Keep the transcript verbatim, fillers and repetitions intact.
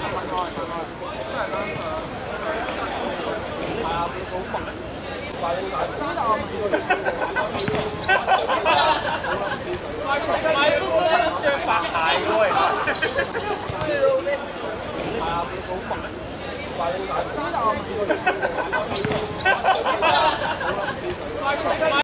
買足嗰隻白鞋嘅喎，而家。